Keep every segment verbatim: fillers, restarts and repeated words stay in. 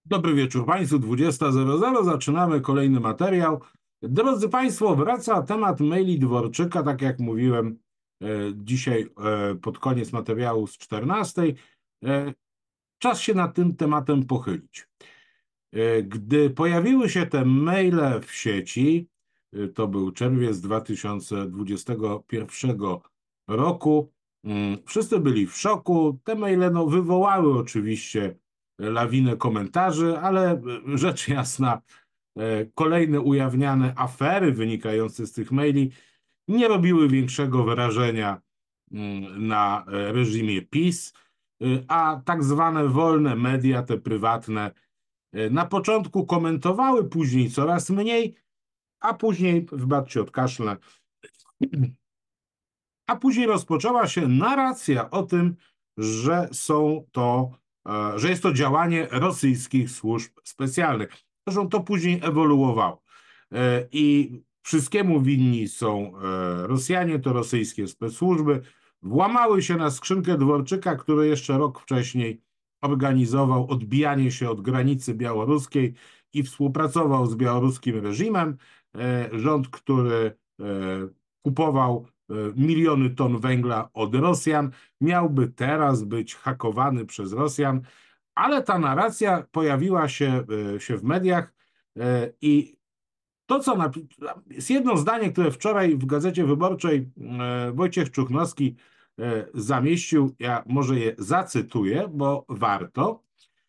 Dobry wieczór Państwu, dwudziesta zero zero, zaczynamy kolejny materiał. Drodzy Państwo, wraca temat maili Dworczyka, tak jak mówiłem e, dzisiaj e, pod koniec materiału z czternastej. E, czas się nad tym tematem pochylić. E, gdy pojawiły się te maile w sieci, e, to był czerwiec dwa tysiące dwudziestego pierwszego roku, mm, wszyscy byli w szoku. Te maile no, wywołały oczywiście lawinę komentarzy, ale rzecz jasna, kolejne ujawniane afery wynikające z tych maili nie robiły większego wrażenia na reżimie PiS, a tak zwane wolne media, te prywatne, na początku komentowały, później coraz mniej, a później, wybaczcie, odkaszlę, a później rozpoczęła się narracja o tym, że są to że jest to działanie rosyjskich służb specjalnych. Zresztą to później ewoluowało. I wszystkiemu winni są Rosjanie, to rosyjskie specsłużby. Włamały się na skrzynkę Dworczyka, który jeszcze rok wcześniej organizował odbijanie się od granicy białoruskiej i współpracował z białoruskim reżimem. Rząd, który kupował miliony ton węgla od Rosjan, miałby teraz być hakowany przez Rosjan, ale ta narracja pojawiła się, się w mediach i to, co jest jedno zdanie, które wczoraj w Gazecie Wyborczej Wojciech Czuchnowski zamieścił, ja może je zacytuję, bo warto.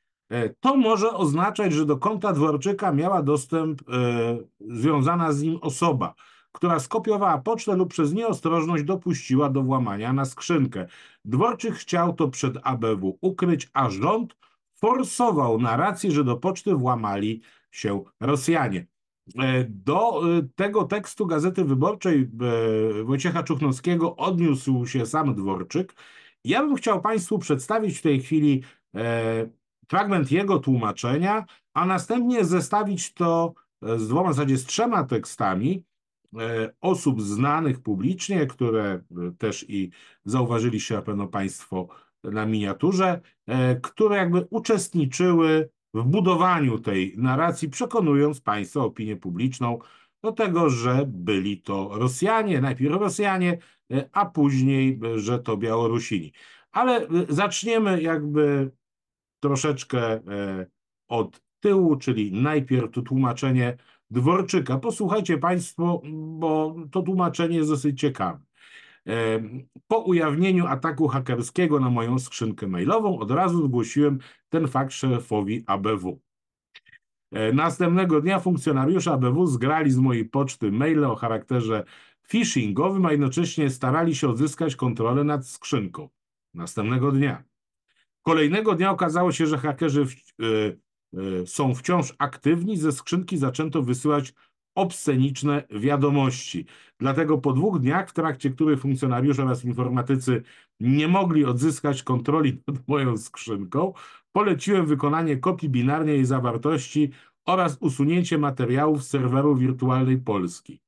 To może oznaczać, że do konta Dworczyka miała dostęp związana z nim osoba, która skopiowała pocztę lub przez nieostrożność dopuściła do włamania na skrzynkę. Dworczyk chciał to przed A B W ukryć, a rząd forsował narrację, że do poczty włamali się Rosjanie. Do tego tekstu Gazety Wyborczej Wojciecha Czuchnowskiego odniósł się sam Dworczyk. Ja bym chciał Państwu przedstawić w tej chwili fragment jego tłumaczenia, a następnie zestawić to z dwoma, w zasadzie z trzema tekstami osób znanych publicznie, które też i zauważyliście na pewno Państwo na miniaturze, które jakby uczestniczyły w budowaniu tej narracji, przekonując Państwa, opinię publiczną do tego, że byli to Rosjanie, najpierw Rosjanie, a później, że to Białorusini. Ale zaczniemy jakby troszeczkę od tyłu, czyli najpierw to tłumaczenie Dworczyka. Posłuchajcie Państwo, bo to tłumaczenie jest dosyć ciekawe. Po ujawnieniu ataku hakerskiego na moją skrzynkę mailową od razu zgłosiłem ten fakt szefowi A B W. Następnego dnia funkcjonariusze A B W zgrali z mojej poczty maile o charakterze phishingowym, a jednocześnie starali się odzyskać kontrolę nad skrzynką. Następnego dnia. Kolejnego dnia okazało się, że hakerzy w, y, y, są wciąż aktywni. Ze skrzynki zaczęto wysyłać obsceniczne wiadomości. Dlatego po dwóch dniach, w trakcie których funkcjonariusze oraz informatycy nie mogli odzyskać kontroli nad moją skrzynką, poleciłem wykonanie kopii binarnej jej zawartości oraz usunięcie materiałów z serweru wirtualnej Polski.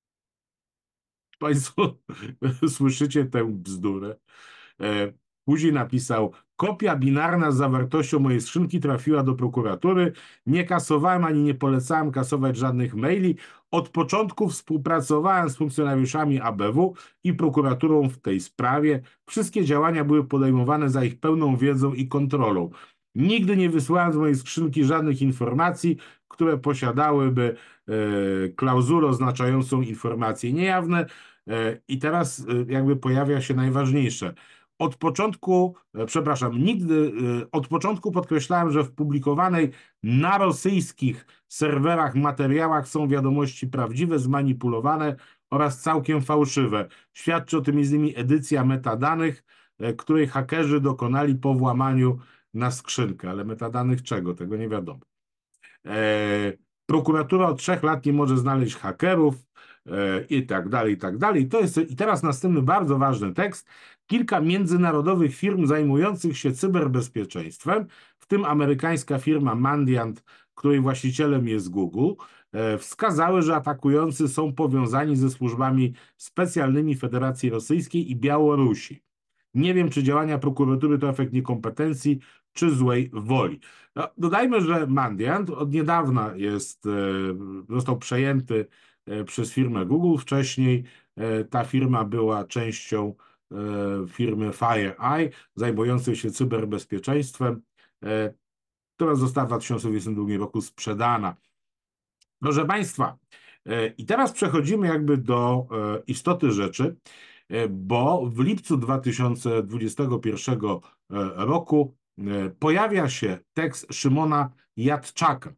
Państwo słyszycie tę bzdurę? Później napisał: kopia binarna z zawartością mojej skrzynki trafiła do prokuratury. Nie kasowałem ani nie polecałem kasować żadnych maili. Od początku współpracowałem z funkcjonariuszami A B W i prokuraturą w tej sprawie. Wszystkie działania były podejmowane za ich pełną wiedzą i kontrolą. Nigdy nie wysłałem z mojej skrzynki żadnych informacji, które posiadałyby e, klauzulę oznaczającą informacje niejawne. E, I teraz e, jakby pojawia się najważniejsze. Od początku, przepraszam, nigdy, od początku podkreślałem, że w publikowanej na rosyjskich serwerach materiałach są wiadomości prawdziwe, zmanipulowane oraz całkiem fałszywe. Świadczy o tym między innymi edycja metadanych, której hakerzy dokonali po włamaniu na skrzynkę. Ale metadanych czego? Tego nie wiadomo. E, prokuratura od trzech lat nie może znaleźć hakerów e, i tak dalej, i tak dalej. To jest, i teraz następny bardzo ważny tekst. Kilka międzynarodowych firm zajmujących się cyberbezpieczeństwem, w tym amerykańska firma Mandiant, której właścicielem jest Google, e, wskazały, że atakujący są powiązani ze służbami specjalnymi Federacji Rosyjskiej i Białorusi. Nie wiem, czy działania prokuratury to efekt niekompetencji czy złej woli. No, dodajmy, że Mandiant od niedawna jest, został przejęty przez firmę Google. Wcześniej ta firma była częścią firmy FireEye, zajmującej się cyberbezpieczeństwem, która została w dwa tysiące dwudziestym drugim roku sprzedana. Proszę Państwa, i teraz przechodzimy jakby do istoty rzeczy, bo w lipcu dwa tysiące dwudziestego pierwszego roku pojawia się tekst Szymona Jadczaka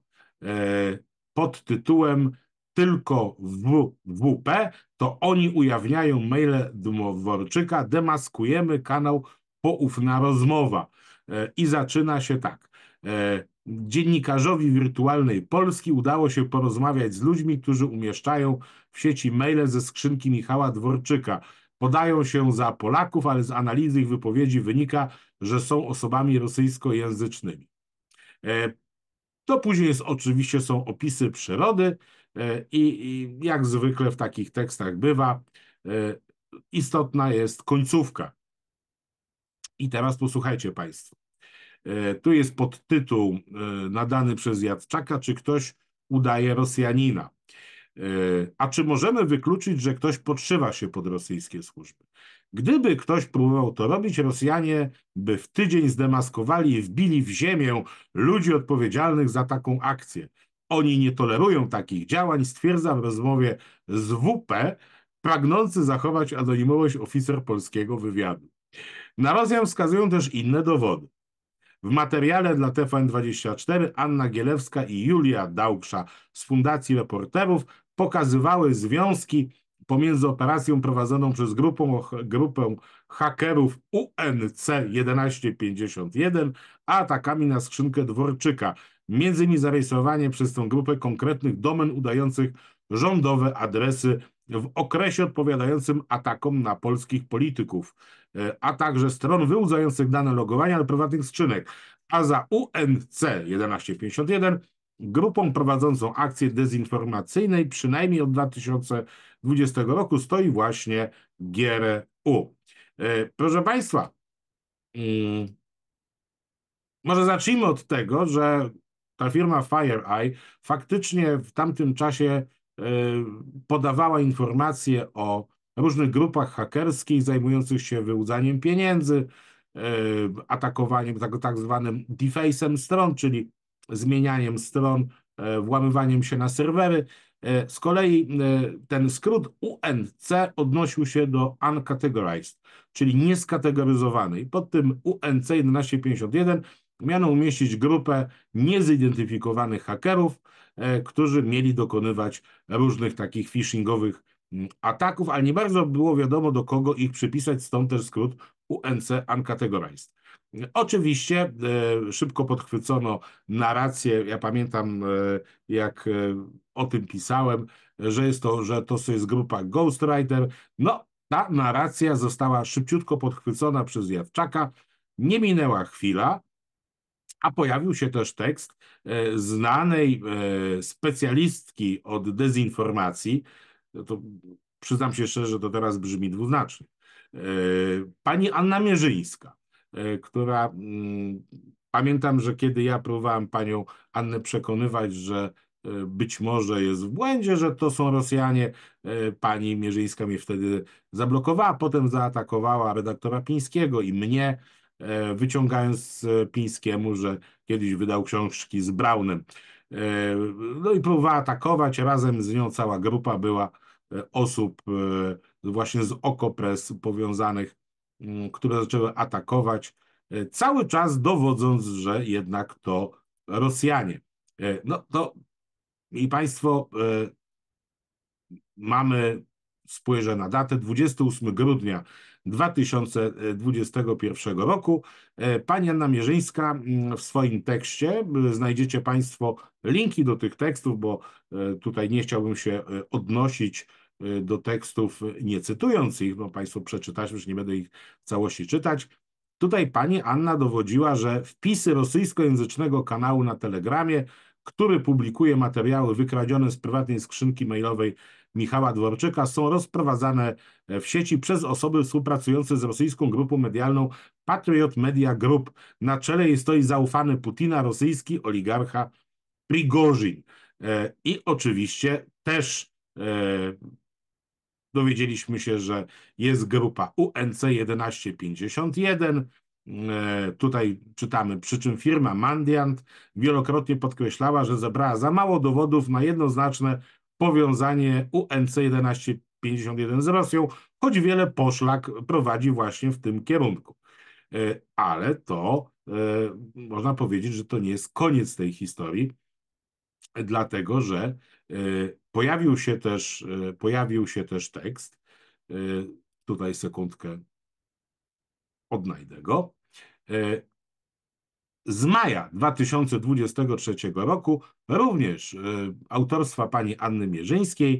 pod tytułem "Tylko w W P to oni ujawniają maile Dworczyka, demaskujemy kanał Poufna Rozmowa". I zaczyna się tak. Dziennikarzowi Wirtualnej Polski udało się porozmawiać z ludźmi, którzy umieszczają w sieci maile ze skrzynki Michała Dworczyka. Podają się za Polaków, ale z analizy ich wypowiedzi wynika, że są osobami rosyjskojęzycznymi. To później jest, oczywiście są opisy przyrody i, i jak zwykle w takich tekstach bywa, istotna jest końcówka. I teraz posłuchajcie Państwo. Tu jest podtytuł nadany przez Jadczaka, czy ktoś udaje Rosjanina. A czy możemy wykluczyć, że ktoś podszywa się pod rosyjskie służby? Gdyby ktoś próbował to robić, Rosjanie by w tydzień zdemaskowali i wbili w ziemię ludzi odpowiedzialnych za taką akcję. Oni nie tolerują takich działań, stwierdza w rozmowie z W P pragnący zachować anonimowość oficer polskiego wywiadu. Na Rosjan wskazują też inne dowody. W materiale dla T V N dwadzieścia cztery Anna Gielewska i Julia Dauksza z Fundacji Reporterów pokazywały związki pomiędzy operacją prowadzoną przez grupę, grupę hakerów U N C tysiąc pięćdziesiąt jeden a atakami na skrzynkę Dworczyka. Między innymi zarejestrowanie przez tę grupę konkretnych domen udających rządowe adresy w okresie odpowiadającym atakom na polskich polityków, a także stron wyłudzających dane logowania do prywatnych skrzynek. A za U N C tysiąc pięćdziesiąt jeden grupą prowadzącą akcje dezinformacyjnej przynajmniej od dwa tysiące dwudziestego roku stoi właśnie G R U. Proszę Państwa, może zacznijmy od tego, że ta firma FireEye faktycznie w tamtym czasie podawała informacje o różnych grupach hakerskich zajmujących się wyłudzaniem pieniędzy, atakowaniem tak, tak zwanym defacem stron, czyli zmienianiem stron, włamywaniem się na serwery. Z kolei ten skrót U N C odnosił się do uncategorized, czyli nieskategoryzowany. I pod tym U N C tysiąc pięćdziesiąt jeden miano umieścić grupę niezidentyfikowanych hakerów, którzy mieli dokonywać różnych takich phishingowych ataków, ale nie bardzo było wiadomo, do kogo ich przypisać, stąd też skrót U N C Uncategorized. Oczywiście e, szybko podchwycono narrację. Ja pamiętam, e, jak e, o tym pisałem, że jest to, że to jest grupa Ghostwriter. No, ta narracja została szybciutko podchwycona przez Jadczaka. Nie minęła chwila, a pojawił się też tekst e, znanej e, specjalistki od dezinformacji. To przyznam się szczerze, że to teraz brzmi dwuznacznie. E, pani Anna Mierzyńska, e, która mm, pamiętam, że kiedy ja próbowałem panią Annę przekonywać, że e, być może jest w błędzie, że to są Rosjanie, e, pani Mierzyńska mnie wtedy zablokowała, potem zaatakowała redaktora Pińskiego i mnie, wyciągając Pińskiemu, że kiedyś wydał książki z Braunem. No i próbowała atakować, razem z nią cała grupa była osób właśnie z Okopres powiązanych, które zaczęły atakować, cały czas dowodząc, że jednak to Rosjanie. No to i Państwo, mamy, spojrzę na datę, dwudziestego ósmego grudnia dwa tysiące dwudziestego pierwszego roku. Pani Anna Mierzyńska w swoim tekście, znajdziecie Państwo linki do tych tekstów, bo tutaj nie chciałbym się odnosić do tekstów, nie cytując ich, bo Państwo przeczytać, już nie będę ich w całości czytać. Tutaj pani Anna dowodziła, że wpisy rosyjskojęzycznego kanału na Telegramie, który publikuje materiały wykradzione z prywatnej skrzynki mailowej Michała Dworczyka są rozprowadzane w sieci przez osoby współpracujące z rosyjską grupą medialną Patriot Media Group. Na czele jej stoi zaufany Putina rosyjski oligarcha Prigorzin. I oczywiście też dowiedzieliśmy się, że jest grupa U N C tysiąc pięćdziesiąt jeden. Tutaj czytamy, przy czym firma Mandiant wielokrotnie podkreślała, że zebrała za mało dowodów na jednoznaczne powiązanie U N C tysiąc pięćdziesiąt jeden z Rosją, choć wiele poszlak prowadzi właśnie w tym kierunku. Ale to można powiedzieć, że to nie jest koniec tej historii, dlatego że pojawił się też, pojawił się też tekst, tutaj sekundkę odnajdę go, z maja dwa tysiące dwudziestego trzeciego roku, również autorstwa pani Anny Mierzyńskiej,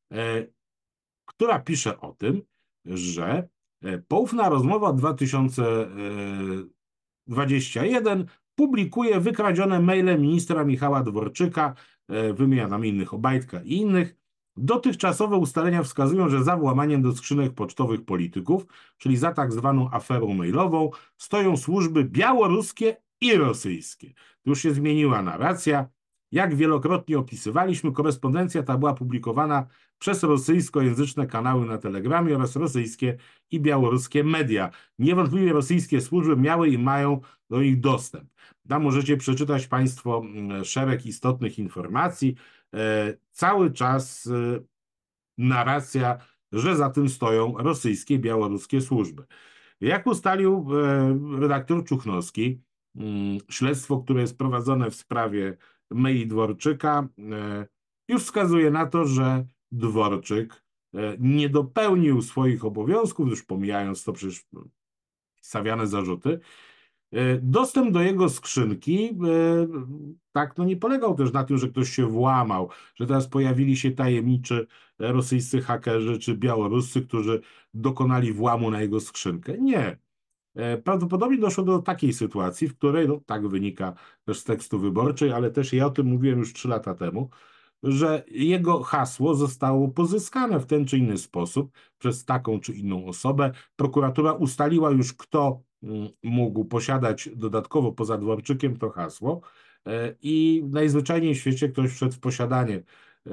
która pisze o tym, że poufna rozmowa dwa tysiące dwudziesty pierwszy publikuje wykradzione maile ministra Michała Dworczyka, wymienia tam innych, Obajtka i innych. Dotychczasowe ustalenia wskazują, że za włamaniem do skrzynek pocztowych polityków, czyli za tak zwaną aferą mailową, stoją służby białoruskie i rosyjskie. Tu już się zmieniła narracja. Jak wielokrotnie opisywaliśmy, korespondencja ta była publikowana przez rosyjskojęzyczne kanały na Telegramie oraz rosyjskie i białoruskie media. Niewątpliwie rosyjskie służby miały i mają do nich dostęp. Tam możecie przeczytać Państwo szereg istotnych informacji. Cały czas narracja, że za tym stoją rosyjskie, białoruskie służby. Jak ustalił redaktor Czuchnowski, śledztwo, które jest prowadzone w sprawie maili Dworczyka, już wskazuje na to, że Dworczyk nie dopełnił swoich obowiązków, już pomijając to przecież stawiane zarzuty. Dostęp do jego skrzynki tak, no nie polegał też na tym, że ktoś się włamał, że teraz pojawili się tajemniczy rosyjscy hakerzy czy białoruscy, którzy dokonali włamu na jego skrzynkę. Nie. Prawdopodobnie doszło do takiej sytuacji, w której, no tak wynika też z tekstu wyborczej, ale też ja o tym mówiłem już trzy lata temu, że jego hasło zostało pozyskane w ten czy inny sposób przez taką czy inną osobę. Prokuratura ustaliła już, kto mógł posiadać dodatkowo poza Dworczykiem to hasło i najzwyczajniej w świecie ktoś wszedł w posiadanie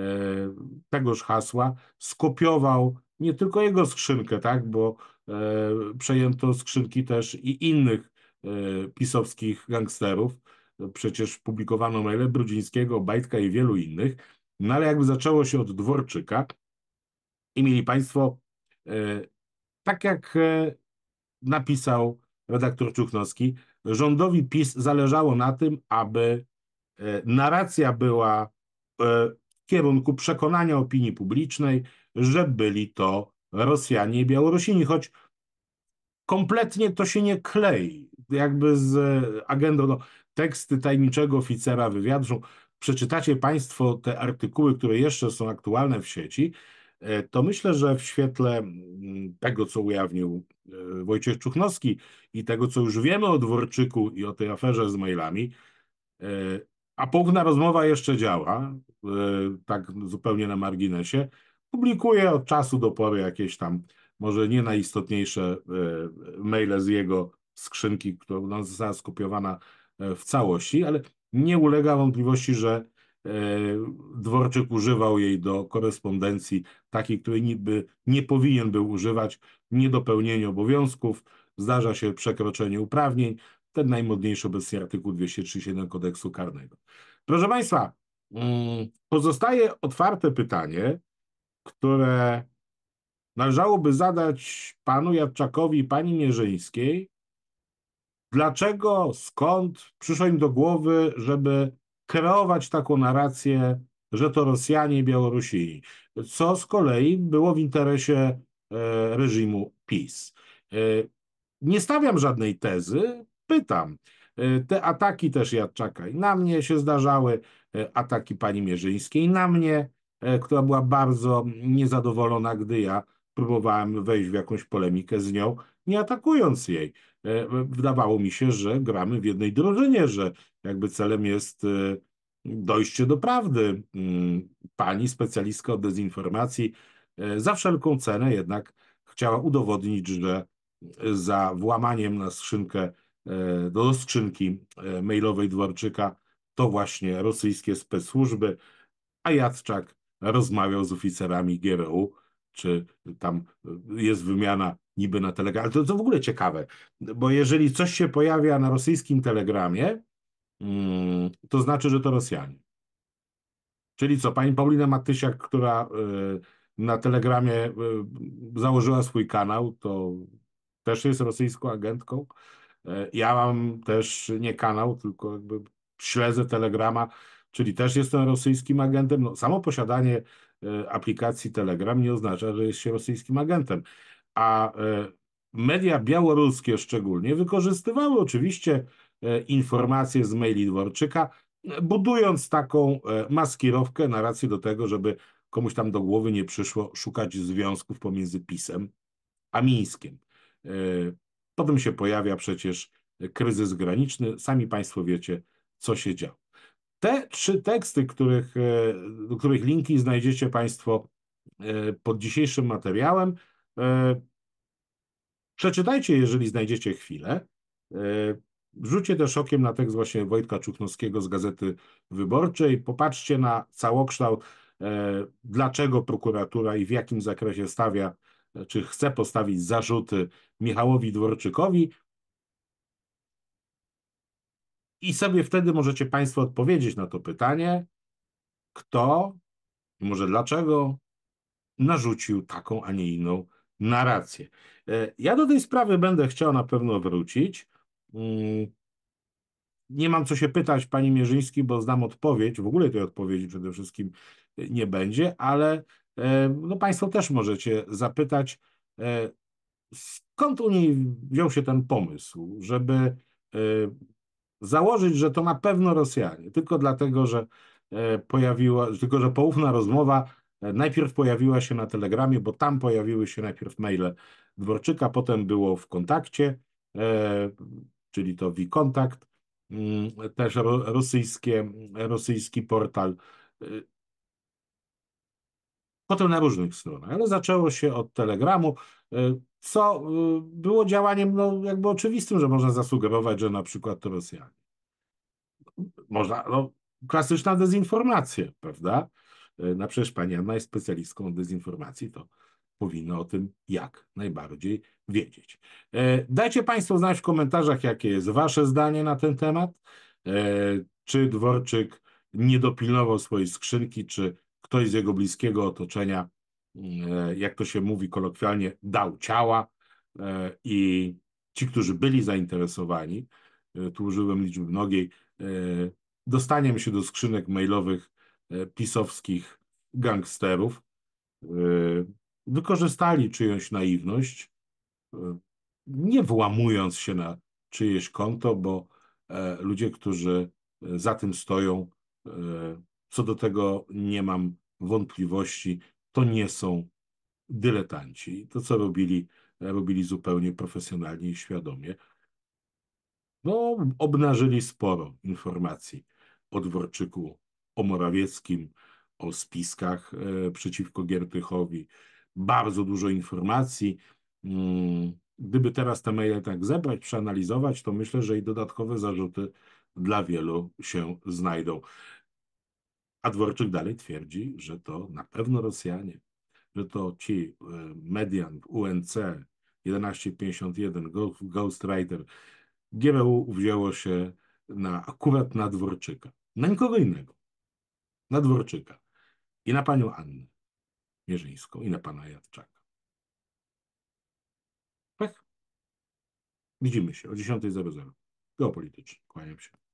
tegoż hasła, skopiował nie tylko jego skrzynkę, tak, bo przejęto skrzynki też i innych pisowskich gangsterów. Przecież publikowano maile Brudzińskiego, Obajtka i wielu innych. No ale jakby zaczęło się od Dworczyka i mieli Państwo, tak jak napisał redaktor Czuchnowski, rządowi PiS zależało na tym, aby narracja była w kierunku przekonania opinii publicznej, że byli to Rosjanie i Białorusini, choć kompletnie to się nie klei, jakby z agendą, no, teksty tajemniczego oficera wywiadu. Przeczytacie Państwo te artykuły, które jeszcze są aktualne w sieci, to myślę, że w świetle tego, co ujawnił Wojciech Czuchnowski i tego, co już wiemy o Dworczyku i o tej aferze z mailami, a poufna rozmowa jeszcze działa, tak zupełnie na marginesie, publikuje od czasu do pory jakieś tam, może nie najistotniejsze maile z jego skrzynki, która została skopiowana w całości, ale nie ulega wątpliwości, że Dworczyk używał jej do korespondencji takiej, której niby nie powinien był używać, niedopełnienie obowiązków, zdarza się przekroczenie uprawnień, ten najmodniejszy obecnie artykuł dwieście trzydzieści siedem kodeksu karnego. Proszę Państwa, pozostaje otwarte pytanie, które należałoby zadać panu Jadczakowi i pani Mierzyńskiej. Dlaczego, skąd przyszło im do głowy, żeby kreować taką narrację, że to Rosjanie i Białorusini, co z kolei było w interesie reżimu PiS. Nie stawiam żadnej tezy, pytam. Te ataki też Jadczaka i na mnie się zdarzały, ataki pani Mierzyńskiej na mnie, która była bardzo niezadowolona, gdy ja próbowałem wejść w jakąś polemikę z nią, nie atakując jej. Wydawało mi się, że gramy w jednej drużynie, że jakby celem jest dojście do prawdy. Mm, Pani specjalistka od dezinformacji e, za wszelką cenę jednak chciała udowodnić, że za włamaniem na skrzynkę, e, do skrzynki e, mailowej Dworczyka to właśnie rosyjskie specsłużby, a Jadczak rozmawiał z oficerami G R U, czy tam jest wymiana niby na telegramie. Ale to, to w ogóle ciekawe, bo jeżeli coś się pojawia na rosyjskim telegramie, mm, to znaczy, że to Rosjanie. Czyli co, pani Paulina Matysiak, która y, na Telegramie y, założyła swój kanał, to też jest rosyjską agentką. Y, Ja mam też nie kanał, tylko jakby śledzę Telegrama, czyli też jestem rosyjskim agentem. No, samo posiadanie y, aplikacji Telegram nie oznacza, że jest się rosyjskim agentem. A y, media białoruskie szczególnie wykorzystywały oczywiście y, informacje z maili Dworczyka, budując taką e, maskirowkę, narrację do tego, żeby komuś tam do głowy nie przyszło szukać związków pomiędzy PiS-em a Mińskiem. E, Potem się pojawia przecież kryzys graniczny. Sami Państwo wiecie, co się działo. Te trzy teksty, których, e, do których linki znajdziecie Państwo e, pod dzisiejszym materiałem, e, przeczytajcie, jeżeli znajdziecie chwilę. E, Rzućcie też okiem na tekst właśnie Wojtka Czuchnowskiego z Gazety Wyborczej. Popatrzcie na całokształt, e, dlaczego prokuratura i w jakim zakresie stawia, e, czy chce postawić zarzuty Michałowi Dworczykowi. I sobie wtedy możecie Państwo odpowiedzieć na to pytanie, kto, może dlaczego narzucił taką, a nie inną narrację. E, Ja do tej sprawy będę chciał na pewno wrócić. Mm, Nie mam co się pytać pani Mierzyński, bo znam odpowiedź. W ogóle tej odpowiedzi przede wszystkim nie będzie, ale e, no, państwo też możecie zapytać, e, skąd u niej wziął się ten pomysł, żeby e, założyć, że to na pewno Rosjanie, tylko dlatego, że e, pojawiła, tylko że poufna rozmowa e, najpierw pojawiła się na Telegramie, bo tam pojawiły się najpierw maile Dworczyka, potem było w kontakcie, e, czyli to WeContact, mm, też ro, rosyjskie, rosyjski portal. E, Potem na różnych stronach, ale zaczęło się od Telegramu, e, co e, było działaniem no, jakby oczywistym, że można zasugerować, że na przykład to Rosjanie. Można, no, klasyczna dezinformacja, prawda? E, No przecież pani Anna jest specjalistką od dezinformacji, to powinno o tym jak najbardziej wiedzieć. E, Dajcie Państwo znać w komentarzach, jakie jest Wasze zdanie na ten temat. E, Czy Dworczyk nie dopilnował swojej skrzynki, czy ktoś z jego bliskiego otoczenia, e, jak to się mówi kolokwialnie, dał ciała e, i ci, którzy byli zainteresowani, e, tu użyłem liczby mnogiej, e, dostaniem się do skrzynek mailowych e, pisowskich gangsterów, e, wykorzystali czyjąś naiwność, e, nie włamując się na czyjeś konto, bo e, ludzie, którzy e, za tym stoją, e, co do tego nie mam wątpliwości, to nie są dyletanci. To, co robili, robili zupełnie profesjonalnie i świadomie. No, obnażyli sporo informacji o Dworczyku, o Morawieckim, o spiskach e, przeciwko Giertychowi. Bardzo dużo informacji. Mm, Gdyby teraz te maile tak zebrać, przeanalizować, to myślę, że i dodatkowe zarzuty dla wielu się znajdą. A Dworczyk dalej twierdzi, że to na pewno Rosjanie, że to ci e, Median, U N C, tysiąc pięćdziesiąt jeden, Go- Ghost Rider, G R U wzięło się na, akurat na Dworczyka. Na nikogo innego. Na Dworczyka. I na panią Annę Mierzyńską, i na pana Jadczaka. Tak? Widzimy się o dziesiąta zero zero. Geopolitycznie. Kłaniam się.